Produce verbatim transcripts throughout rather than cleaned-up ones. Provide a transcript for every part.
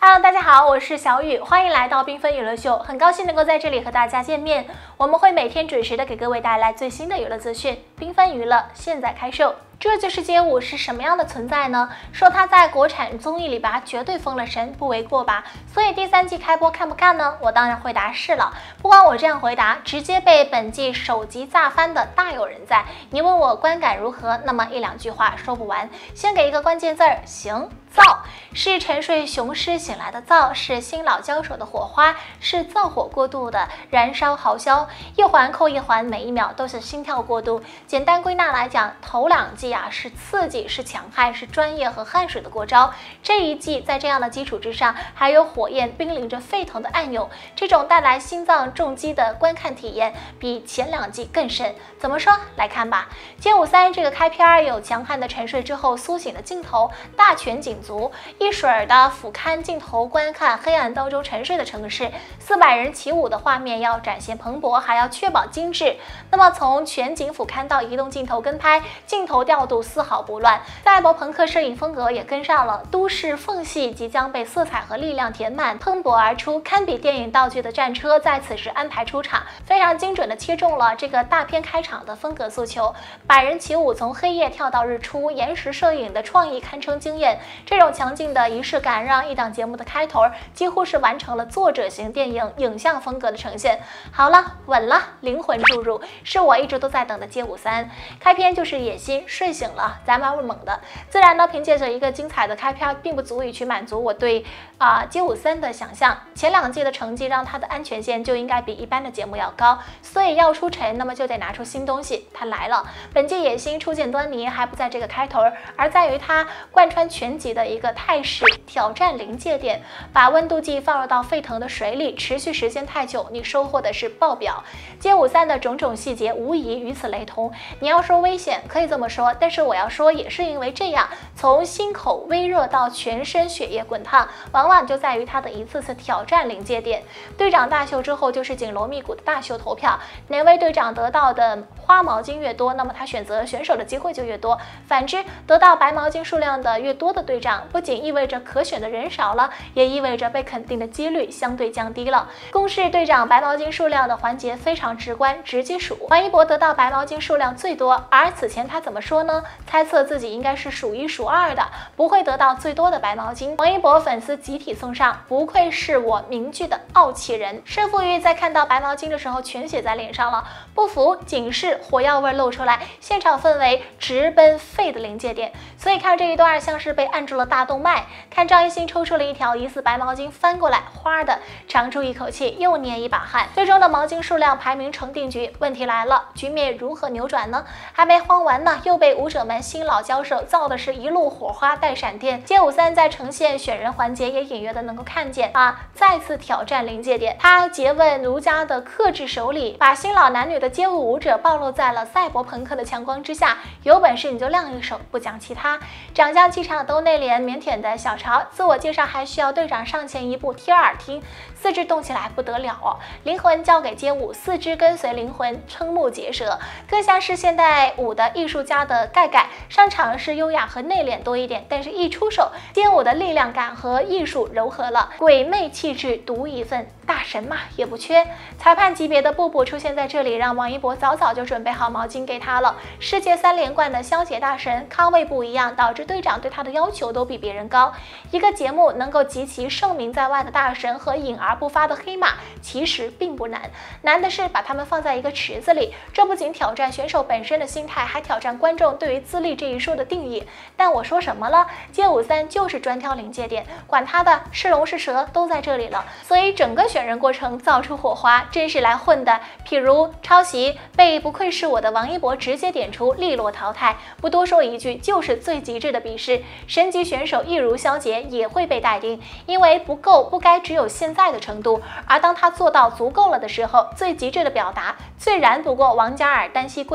Hello， 大家好，我是小雨，欢迎来到缤纷娱乐秀，很高兴能够在这里和大家见面。我们会每天准时的给各位带来最新的娱乐资讯，缤纷娱乐现在开售。这就是街舞是什么样的存在呢？说它在国产综艺里边绝对封了神，不为过吧？所以第三季开播看不看呢？我当然回答是了。不光我这样回答，直接被本季首集炸翻的大有人在。你问我观感如何，那么一两句话说不完。先给一个关键字儿，行。燥是沉睡雄狮醒来的燥，是新老交手的火花，是燥火过度的燃烧豪销，一环扣一环，每一秒都是心跳过度。简单归纳来讲，头两季啊是刺激，是强悍，是专业和汗水的过招。这一季在这样的基础之上，还有火焰濒临着沸腾的暗涌，这种带来心脏重击的观看体验比前两季更深。怎么说？来看吧。街舞三这个开篇有强悍的沉睡之后苏醒的镜头，大全景足，一水儿的俯瞰镜头观看黑暗当中沉睡的城市，四百人起舞的画面要展现蓬勃，还要确保精致。那么从全景俯瞰到移动镜头跟拍，镜头调度丝毫不乱，赛博朋克摄影风格也跟上了，都市缝隙即将被色彩和力量填满，喷薄而出，堪比电影道具的战车在此时安排出场，非常精准的切中了这个大片开场的风格诉求。百人起舞从黑夜跳到日出，延时摄影的创意堪称惊艳，这种强劲的仪式感让一档节目的开头几乎是完成了作者型电影影像风格的呈现。好了，稳了，灵魂注入，是我一直都在等的街舞三。开篇就是野心，睡醒了，咱们会猛的。自然呢，凭借着一个精彩的开篇，并不足以去满足我对啊、呃、街舞三的想象。前两季的成绩让它的安全线就应该比一般的节目要高，所以要出尘，那么就得拿出新东西。它来了，本季野心初见端倪还不在这个开头，而在于它贯穿全集的一个态势，挑战临界点，把温度计放入到沸腾的水里，持续时间太久，你收获的是爆表。街舞三的种种细节无疑与此雷同。你要说危险，可以这么说，但是我要说也是因为这样，从心口微热到全身血液滚烫，往往就在于它的一次次挑战临界点。队长大秀之后就是紧锣密鼓的大秀投票，哪位队长得到的花毛巾越多，那么他选择选手的机会就越多。反之，得到白毛巾数量的越多的队长，不仅意味着可选的人少了，也意味着被肯定的几率相对降低了。公示队长白毛巾数量的环节非常直观，直接数王一博得到白毛巾数量最多，而此前他怎么说呢？猜测自己应该是数一数二的，不会得到最多的白毛巾。王一博粉丝集体送上，不愧是我名句的傲气人。胜负欲在看到白毛巾的时候全写在脸上了，不服警示，火药味露出来，现场氛围直奔沸的临界点。所以看这一段像是被按住了大动脉，看张艺兴抽出了一条疑似白毛巾翻过来，哗的长出一口气，又捏一把汗。最终的毛巾数量排名成定局。问题来了，局面如何扭转呢？还没慌完呢，又被舞者们新老交手造的是一路火花带闪电。街舞三在呈现选人环节也隐约的能够看见啊，再次挑战临界点。他诘问儒家的克制手里，把新老男女的街舞舞者暴露在了赛博朋克的强光之下。有本事你就亮一手，不讲其他。长相气场都内敛腼腆的小潮，自我介绍还需要队长上前一步贴耳听，四肢动起来不得了哦，灵魂交给街舞，四肢跟随灵魂，瞠目结舌，更像是现代舞的艺术家的盖盖。上场是优雅和内敛多一点，但是一出手，街舞的力量感和艺术柔合了，鬼魅气质独一份，大神嘛也不缺。裁判级别的布布出现在这里，让王一博早早就准备好毛巾给他了。世界三连冠的消解大神，康位不一样，导致队长对他的要求都比别人高。一个节目能够集齐盛名在外的大神和隐而不发的黑马，其实并不难，难的是把他们放在一个池子里。这不仅挑战选手本身的心态，还挑战观众对于资历这一说的定义。但我说什么了？街舞三就是专挑临界点，管他的是龙是蛇都在这里了。所以整个选人过程造出火花，真是来混的。譬如抄袭被不愧是我的王一博直接点出，利落淘汰。不多说一句，就是最极致的鄙视。神级选手一如肖杰也会被待定，因为不够，不该只有现在的程度。而当他做到足够了的时候，最极致的表达，最燃不过王嘉尔单膝跪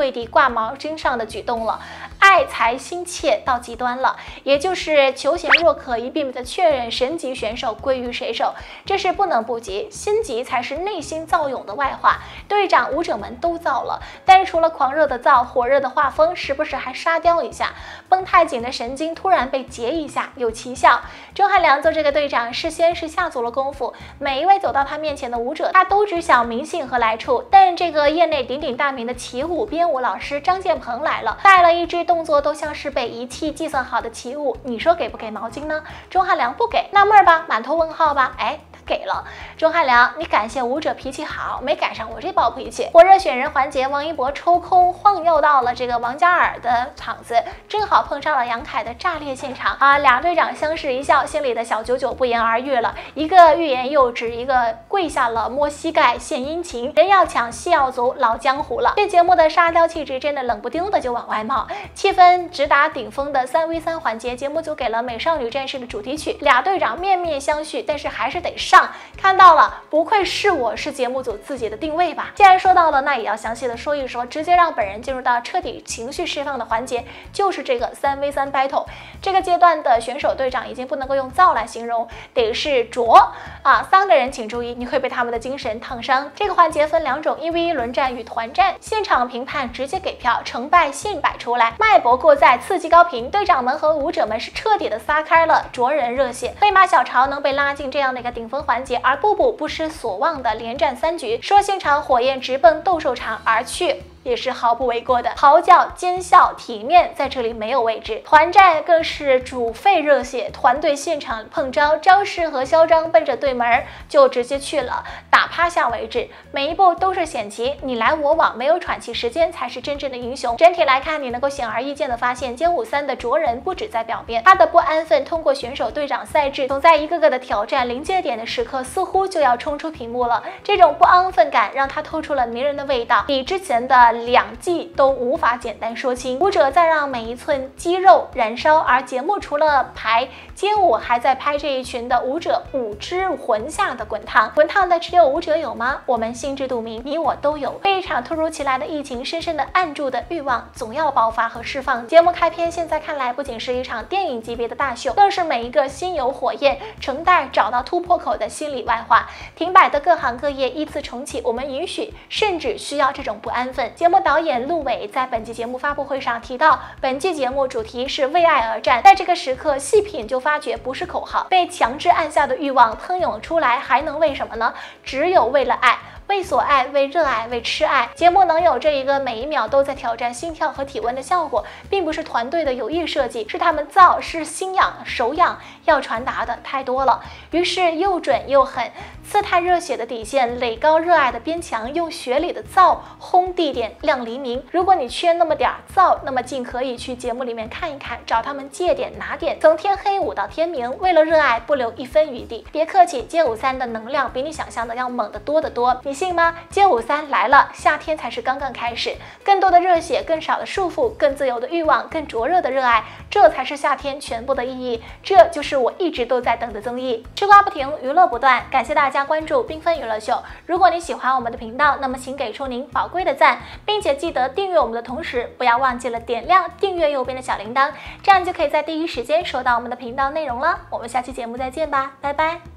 跪地挂毛巾上的举动了，爱才心切到极端了，也就是求贤若渴，一遍遍的确认神级选手归于谁手，这是不能不急，心急才是内心造勇的外化。队长舞者们都造了，但是除了狂热的造，火热的画风时不时还沙雕一下，绷太紧的神经突然被截一下，有奇效。钟汉良做这个队长，事先是下足了功夫，每一位走到他面前的舞者，他都只想名姓和来处。但这个业内鼎鼎大名的起舞编舞老师张建鹏来了，带了一支动作都像是被仪器计算好的起舞，你说给不给毛巾呢？钟汉良不给，纳闷吧，满头问号吧？哎，他给了。钟汉良，你感谢舞者脾气好，没赶上我这暴脾气。火热选人环节，王一博抽空晃悠到了这个王嘉尔的场子，正好碰上了杨凯的炸裂现场啊！俩队长相视一笑，心里的小九九不言而喻了，一个欲言又止，一个跪下了摸膝盖献殷勤，人要抢戏要足，老江湖了。这节目的沙雕气质真的冷不丁的就往外冒，气氛直达顶峰的三 v 三环节，节目组给了美少女战士的主题曲，俩队长面面相觑，但是还是得上。看到了，不愧是我，是节目组自己的定位吧。既然说到了，那也要详细的说一说，直接让本人进入到彻底情绪释放的环节，就是这个三 v 三 battle。这个阶段的选手队长已经不能够用造来形容，得是拙啊！三个人请注意，你会被他们的精神烫伤。这个环节分两种，一 v 一轮战与团战，现场评判直接给票，成败现摆出来，脉搏过载，刺激高频，队长们和舞者们是彻底的撒开了灼人热血。飞马小潮能被拉进这样的一个顶峰环节，而步步不失所望的连战三局，说现场火焰直奔斗兽场而去，也是毫不为过的。嚎叫、奸笑、体面在这里没有位置。团战更是煮沸热血，团队现场碰招，招式和嚣张奔着对门就直接去了，打趴下为止。每一步都是险棋，你来我往，没有喘气时间才是真正的英雄。整体来看，你能够显而易见的发现，街舞三的卓人不止在表面，他的不安分通过选手队长赛制，总在一个个的挑战临界点的时刻，似乎就要冲出屏幕了。这种不安分感让他透出了迷人的味道，比之前的两季都无法简单说清。舞者在让每一寸肌肉燃烧，而节目除了排街舞，还在拍这一群的舞者舞之魂下的滚烫。滚烫的只有舞者有吗？我们心知肚明，你我都有。被一场突如其来的疫情深深的按住的欲望，总要爆发和释放。节目开篇，现在看来不仅是一场电影级别的大秀，更是每一个心有火焰，成待找到突破口的心理外化。停摆的各行各业依次重启，我们允许，甚至需要这种不安分。节目导演陆伟在本期节目发布会上提到，本期节目主题是为爱而战，在这个时刻细品就发觉不是口号，被强制按下的欲望喷涌出来，还能为什么呢？只有为了爱。为所爱，为热爱，为痴爱。节目能有这一个每一秒都在挑战心跳和体温的效果，并不是团队的有意设计，是他们造，是心痒手痒，要传达的太多了。于是又准又狠，刺探热血的底线，垒高热爱的边墙，用血里的造轰地点亮黎明。如果你缺那么点造，那么尽可以去节目里面看一看，找他们借点拿点，从天黑舞到天明，为了热爱不留一分余地。别客气，街舞三的能量比你想象的要猛得多得多。你信吗？街舞三来了，夏天才是刚刚开始，更多的热血，更少的束缚，更自由的欲望，更灼热的热爱，这才是夏天全部的意义。这就是我一直都在等的综艺。吃瓜不停，娱乐不断，感谢大家关注缤纷娱乐秀。如果你喜欢我们的频道，那么请给出您宝贵的赞，并且记得订阅我们的同时，不要忘记了点亮订阅右边的小铃铛，这样就可以在第一时间收到我们的频道内容了。我们下期节目再见吧，拜拜。